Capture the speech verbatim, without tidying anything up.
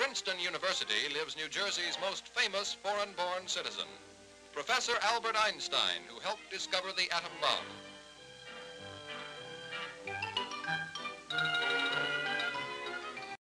Princeton University lives New Jersey's most famous foreign-born citizen, Professor Albert Einstein, who helped discover the atom bomb.